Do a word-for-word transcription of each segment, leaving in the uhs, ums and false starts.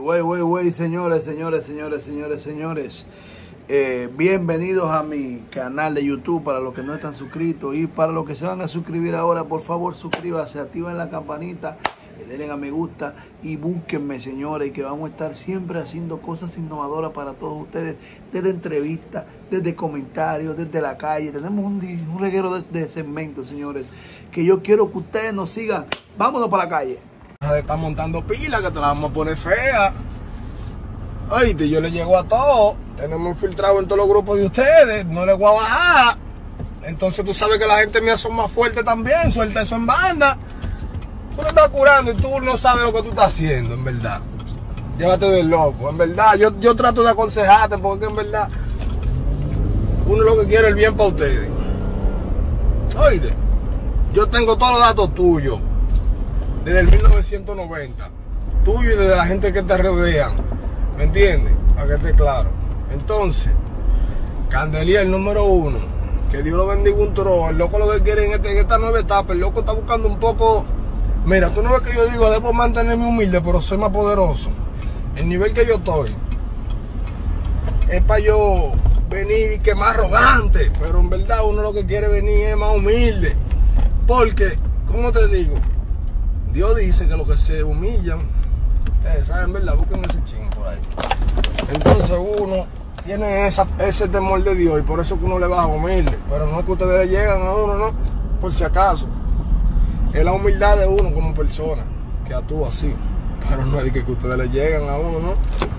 Wey, wey, wey, señores, señores, señores, señores, señores. Eh, bienvenidos a mi canal de YouTube para los que no están suscritos y para los que se van a suscribir ahora, por favor suscríbanse, activen la campanita, denle a me gusta y búsquenme, señores, que vamos a estar siempre haciendo cosas innovadoras para todos ustedes, desde entrevistas, desde comentarios, desde la calle. Tenemos un, un reguero de, de segmentos, señores, que yo quiero que ustedes nos sigan. Vámonos para la calle. Está montando pila que te la vamos a poner fea. Oíste, yo le llego a todos. Tenemos infiltrado en todos los grupos de ustedes. No les voy a bajar. Entonces tú sabes que la gente mía son más fuertes también. Suelta eso en banda. Tú lo estás curando y tú no sabes lo que tú estás haciendo, en verdad. Llévate del loco. En verdad, yo, yo trato de aconsejarte porque en verdad uno lo que quiere es el bien para ustedes. Oíste, yo tengo todos los datos tuyos. Desde el mil novecientos noventa, tuyo y desde la gente que te rodean, ¿me entiendes? Para que esté claro. Entonces, Candelier, el número uno, que Dios lo bendiga un tro. El loco lo que quiere en, este, en esta nueva etapa, el loco está buscando un poco. Mira, tú no ves que yo digo, debo mantenerme humilde, pero soy más poderoso. El nivel que yo estoy es para yo venir y que más arrogante, pero en verdad uno lo que quiere venir es más humilde. Porque, ¿cómo te digo? Dios dice que los que se humillan, ustedes saben, ¿verdad? Busquen ese ching por ahí. Entonces uno tiene esa, ese temor de Dios y por eso que uno le baja humilde. Pero no es que ustedes le llegan a uno, no, por si acaso. Es la humildad de uno como persona que actúa así. Pero no es que, que ustedes le llegan a uno, ¿no?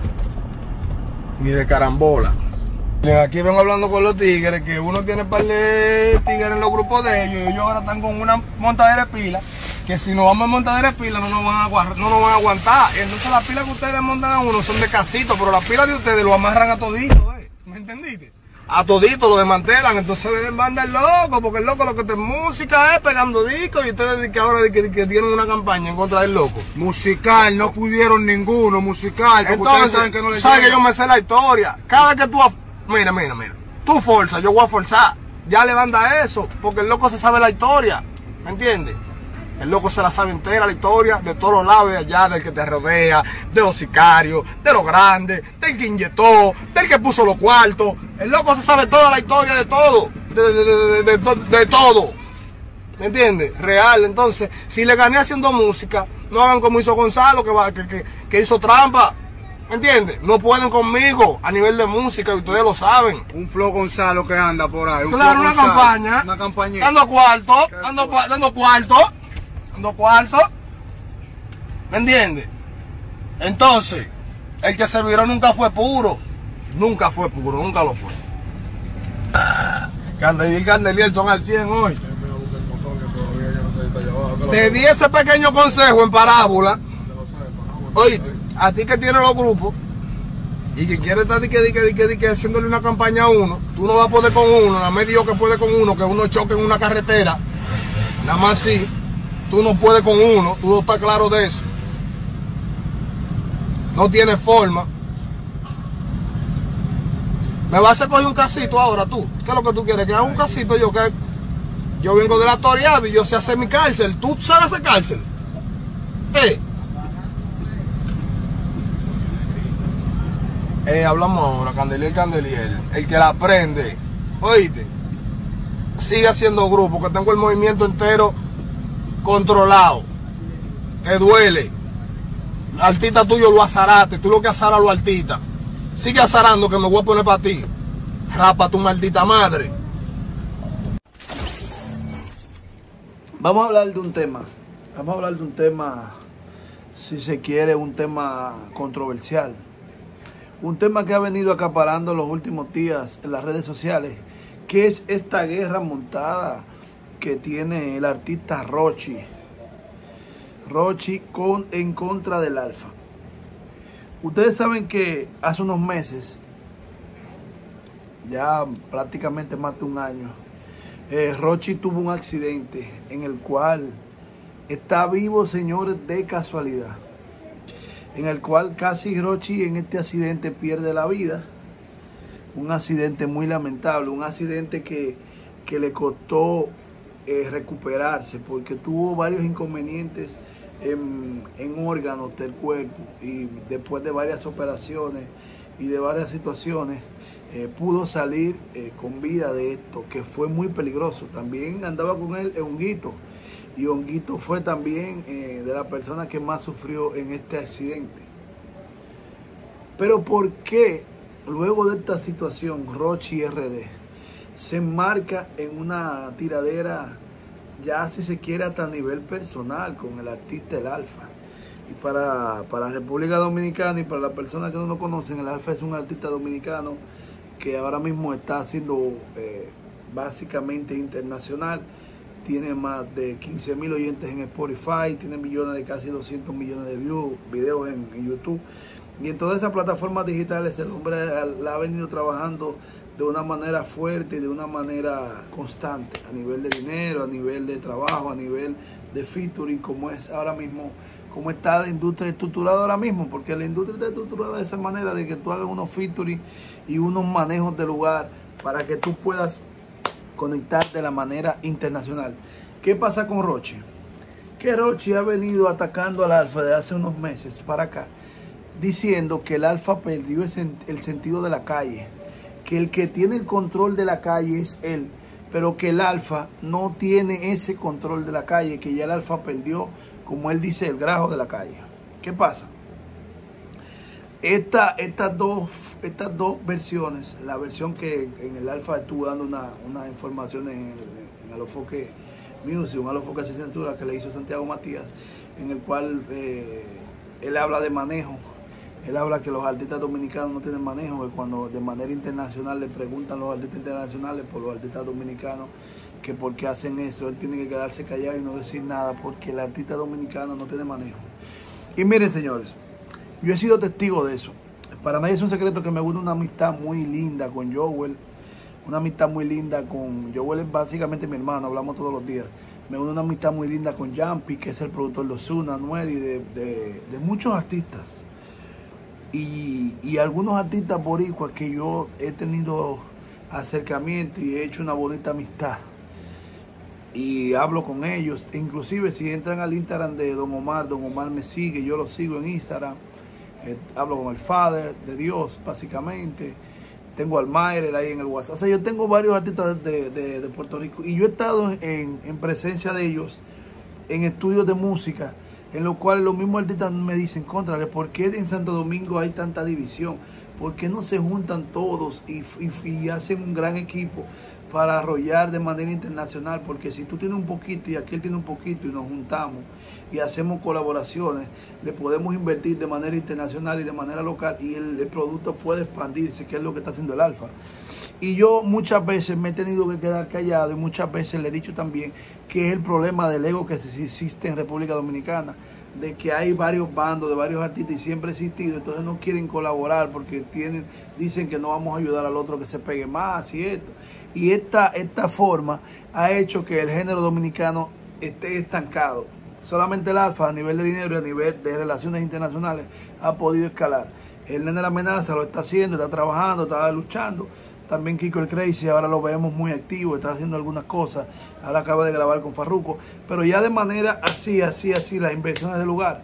Ni de carambola. Aquí vengo hablando con los tigres, que uno tiene un par de tigres en los grupos de ellos y ellos ahora están con una montadera de pila. Que si nos vamos a montadera de pila no nos van a, no nos van a aguantar. Entonces las pilas que ustedes le montan a uno son de casito, pero las pilas de ustedes lo amarran a todito, ¿eh? ¿Me entendiste? A todito lo desmantelan, entonces ven banda el loco, porque el loco lo que te música es pegando discos y ustedes dicen que ahora que, que, que tienen una campaña en contra del loco. Musical, no pudieron ninguno, musical, porque entonces, ustedes saben que no les sabes llega. Que yo me sé la historia. Cada que tú, mira, mira, mira, tú forzas, yo voy a forzar. Ya le banda eso, porque el loco se sabe la historia, ¿me entiendes? El loco se la sabe entera, la historia, de todos los lados de allá, del que te rodea, de los sicarios, de los grandes, del que inyectó, del que puso los cuartos. El loco se sabe toda la historia de todo, de, de, de, de, de, de todo. ¿Me entiendes? Real. Entonces, si le gané haciendo música, no hagan como hizo Gonzalo, que, va, que, que, que hizo trampa. ¿Me entiendes? No pueden conmigo a nivel de música, y ustedes lo saben. Un Flow Gonzalo que anda por ahí. Un claro, una Gonzalo, campaña. Una campaña. Dando cuarto, dando, dando cuarto. Dando cuarto, ¿me entiendes? Entonces, el que se viró nunca fue puro, nunca fue puro, nunca lo fue. Candelier y Candelier son al cien hoy. Te di ese pequeño consejo en parábola. Oíste, a ti que tienes los grupos y que quieres estar dique, dique, dique, dique, haciéndole una campaña a uno, tú no vas a poder con uno, nada más digo que puede con uno, que uno choque en una carretera, nada más sí. Tú no puedes con uno, tú no estás claro de eso. No tiene forma. Me vas a coger un casito ahora tú. ¿Qué es lo que tú quieres? Que haga un casito yo, que yo vengo de la Toriada y yo sé hacer mi cárcel. ¿Tú sabes hacer cárcel? Eh. Eh, hablamos ahora, Candelier, Candelier. El que la aprende, oíste, sigue haciendo grupo, que tengo el movimiento entero controlado. Te duele. Artista tuyo lo azaraste. Tú lo que azaras lo artista. Sigue azarando que me voy a poner para ti. Rapa tu maldita madre. Vamos a hablar de un tema. Vamos a hablar de un tema, si se quiere, un tema controversial. Un tema que ha venido acaparando los últimos días en las redes sociales, que es esta guerra montada que tiene el artista Rochy. Rochy con, en contra del Alfa. Ustedes saben que hace unos meses, ya prácticamente más de un año, eh, Rochy tuvo un accidente en el cual está vivo, señores, de casualidad. En el cual casi Rochy en este accidente pierde la vida. Un accidente muy lamentable, un accidente que, que le costó eh, recuperarse, porque tuvo varios inconvenientes en, en órganos del cuerpo, y después de varias operaciones y de varias situaciones eh, pudo salir eh, con vida de esto, que fue muy peligroso. También andaba con él Honguito, y Honguito fue también eh, de la persona que más sufrió en este accidente. Pero ¿por qué luego de esta situación Rochi R D se enmarca en una tiradera, ya si se quiere hasta a nivel personal, con el artista El Alfa? Y para, para República Dominicana y para las personas que no lo conocen, El Alfa es un artista dominicano que ahora mismo está haciendo eh, básicamente internacional. Tiene más de quince mil oyentes en Spotify, tiene millones de casi doscientos millones de views, videos en, en YouTube. Y en todas esas plataformas digitales el hombre la ha venido trabajando de una manera fuerte y de una manera constante, a nivel de dinero, a nivel de trabajo, a nivel de featuring, como es ahora mismo, como está la industria estructurada ahora mismo, porque la industria está estructurada de esa manera, de que tú hagas unos featuring y unos manejos de lugar para que tú puedas conectar de la manera internacional. ¿Qué pasa con Rochi? Que Rochi ha venido atacando al Alfa de hace unos meses para acá, diciendo que el Alfa perdió el sentido de la calle, que el que tiene el control de la calle es él, pero que el Alfa no tiene ese control de la calle, que ya el Alfa perdió, como él dice, el grajo de la calle. ¿Qué pasa? Esta, estas, dos, estas dos versiones, la versión que en el Alfa estuvo dando unas una informaciones en, en Alofoque Music, un Alofoque sin censura que le hizo Santiago Matías, en el cual eh, él habla de manejo. Él habla que los artistas dominicanos no tienen manejo, que cuando de manera internacional le preguntan a los artistas internacionales por los artistas dominicanos que por qué hacen eso, él tiene que quedarse callado y no decir nada, porque el artista dominicano no tiene manejo. Y miren, señores, yo he sido testigo de eso. Para mí es un secreto que me une una amistad muy linda con Joel, una amistad muy linda con Joel, es básicamente mi hermano, hablamos todos los días. Me une una amistad muy linda con Yampi, que es el productor de Ozuna, Anuel y de, de, de muchos artistas. Y, y algunos artistas boricuas que yo he tenido acercamiento y he hecho una bonita amistad. Y hablo con ellos, inclusive si entran al Instagram de Don Omar, Don Omar me sigue, yo lo sigo en Instagram. Eh, hablo con el Father de Dios, básicamente. Tengo al Mayre ahí en el WhatsApp. O sea, yo tengo varios artistas de, de, de Puerto Rico y yo he estado en, en presencia de ellos en estudios de música, en los cuales los mismos artistas me dicen, contrario, ¿por qué en Santo Domingo hay tanta división? ¿Por qué no se juntan todos y, y, y hacen un gran equipo para arrollar de manera internacional? Porque si tú tienes un poquito y aquel tiene un poquito y nos juntamos y hacemos colaboraciones, le podemos invertir de manera internacional y de manera local y el, el producto puede expandirse, que es lo que está haciendo el Alfa. Y yo muchas veces me he tenido que quedar callado y muchas veces le he dicho también que es el problema del ego que existe en República Dominicana, de que hay varios bandos de varios artistas y siempre ha existido, entonces no quieren colaborar porque tienen, dicen que no vamos a ayudar al otro que se pegue más y esto. Y esta, esta forma ha hecho que el género dominicano esté estancado. Solamente el Alfa a nivel de dinero y a nivel de relaciones internacionales ha podido escalar. El Nene La Amenaza lo está haciendo, está trabajando, está luchando. También Kiko el Crazy, ahora lo vemos muy activo, está haciendo algunas cosas. Ahora acaba de grabar con Farruko. Pero ya de manera así, así, así, las inversiones del lugar,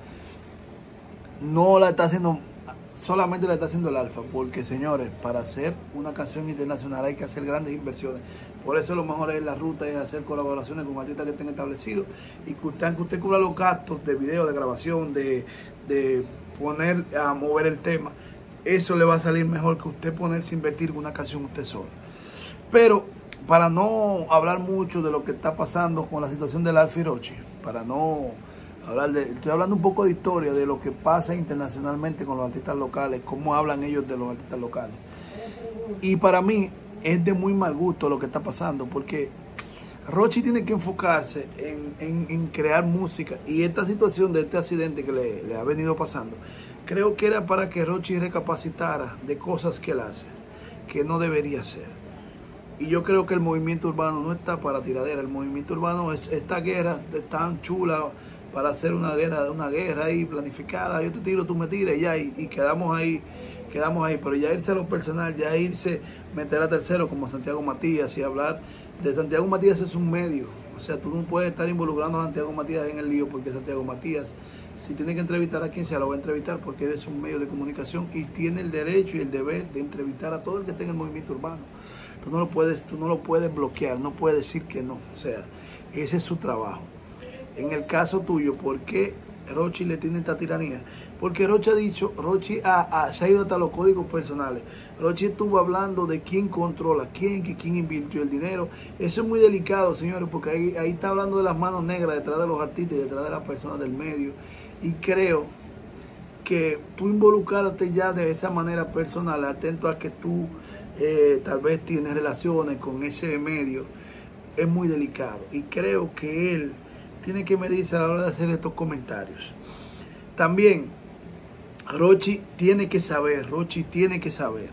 no la está haciendo, solamente la está haciendo el Alfa. Porque, señores, para hacer una canción internacional hay que hacer grandes inversiones. Por eso lo mejor es la ruta, es hacer colaboraciones con artistas que estén establecidos. Y que usted, que usted cubra los gastos de video, de grabación, de, de poner a mover el tema. Eso le va a salir mejor que usted ponerse a invertir en una canción usted solo. Pero para no hablar mucho de lo que está pasando con la situación del Alfa y Rochi, para no hablar de, estoy hablando un poco de historia de lo que pasa internacionalmente con los artistas locales, cómo hablan ellos de los artistas locales. Y para mí es de muy mal gusto lo que está pasando, porque Rochi tiene que enfocarse en, en, en crear música, y esta situación de este accidente que le, le ha venido pasando, creo que era para que Rochi recapacitara de cosas que él hace, que no debería hacer. Y yo creo que el movimiento urbano no está para tiradera. El movimiento urbano es esta guerra tan chula para hacer una guerra, una guerra ahí planificada. Yo te tiro, tú me tiras y ya, y, y quedamos ahí, quedamos ahí. Pero ya irse a lo personal, ya irse, meter a tercero como Santiago Matías y hablar de Santiago Matías es un medio. O sea, tú no puedes estar involucrando a Santiago Matías en el lío, porque Santiago Matías, si tiene que entrevistar a quien sea, lo va a entrevistar porque él es un medio de comunicación y tiene el derecho y el deber de entrevistar a todo el que esté en el movimiento urbano. Tú no lo puedes, tú no lo puedes bloquear, no puedes decir que no. O sea, ese es su trabajo. En el caso tuyo, ¿por qué Rochi le tiene esta tiranía? Porque Rochi ha dicho, Rochi ha, ha, se ha ido hasta los códigos personales. Rochi estuvo hablando de quién controla, quién, que quién invirtió el dinero. Eso es muy delicado, señores, porque ahí, ahí está hablando de las manos negras detrás de los artistas y detrás de las personas del medio. Y creo que tú involucrarte ya de esa manera personal, atento a que tú eh, tal vez tienes relaciones con ese medio, es muy delicado. Y creo que él tiene que medirse a la hora de hacer estos comentarios. También Rochi tiene que saber, Rochi tiene que saber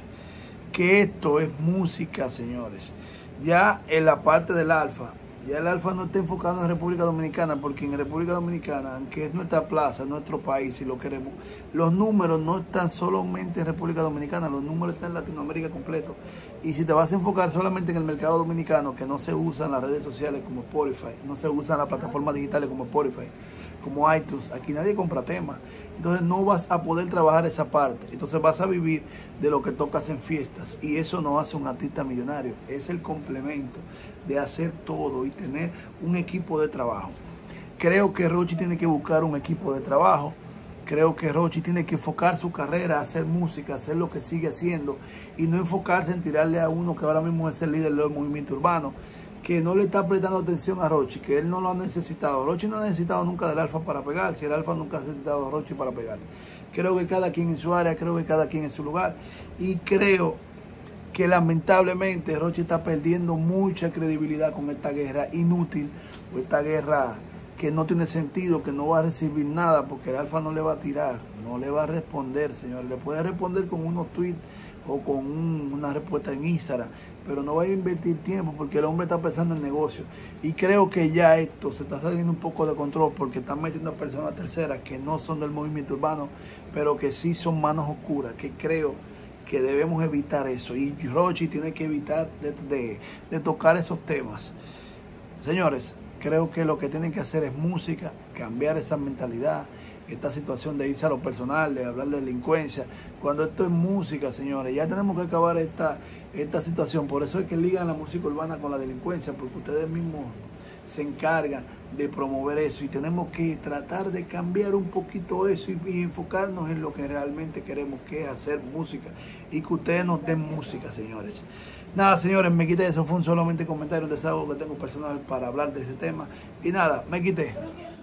que esto es música, señores. Ya en la parte del Alfa, ya el Alfa no está enfocado en República Dominicana, porque en República Dominicana, aunque es nuestra plaza, nuestro país, si lo queremos, los números no están solamente en República Dominicana, los números están en Latinoamérica completo. Y si te vas a enfocar solamente en el mercado dominicano, que no se usan las redes sociales como Spotify, no se usan las plataformas digitales como Spotify, como iTunes, aquí nadie compra temas. Entonces no vas a poder trabajar esa parte. Entonces vas a vivir de lo que tocas en fiestas. Y eso no hace un artista millonario. Es el complemento de hacer todo y tener un equipo de trabajo. Creo que Rochi tiene que buscar un equipo de trabajo. Creo que Rochi tiene que enfocar su carrera a hacer música, a hacer lo que sigue haciendo. Y no enfocarse en tirarle a uno que ahora mismo es el líder del movimiento urbano, que no le está prestando atención a Rochi, que él no lo ha necesitado. Rochi no ha necesitado nunca del Alfa para pegar, si el Alfa nunca ha necesitado a Rochi para pegar. Creo que cada quien en su área, creo que cada quien en su lugar. Y creo que lamentablemente Rochi está perdiendo mucha credibilidad con esta guerra inútil, o esta guerra que no tiene sentido, que no va a recibir nada, porque el Alfa no le va a tirar, no le va a responder, señor. Le puede responder con unos tweets o con un, una respuesta en Instagram, pero no va a invertir tiempo porque el hombre está pensando en negocio. Y creo que ya esto se está saliendo un poco de control, porque están metiendo a personas terceras que no son del movimiento urbano, pero que sí son manos oscuras, que creo que debemos evitar eso. Y Rochi tiene que evitar de, de, de tocar esos temas. Señores, creo que lo que tienen que hacer es música, cambiar esa mentalidad, esta situación de irse a lo personal, de hablar de delincuencia, cuando esto es música, señores. Ya tenemos que acabar esta, esta situación. Por eso es que ligan la música urbana con la delincuencia, porque ustedes mismos se encargan de promover eso, y tenemos que tratar de cambiar un poquito eso y, y enfocarnos en lo que realmente queremos, que es hacer música, y que ustedes nos den música, señores. Nada, señores, me quité. Eso fue un solamente comentario, un desahogo que tengo personal para hablar de ese tema. Y nada, me quité.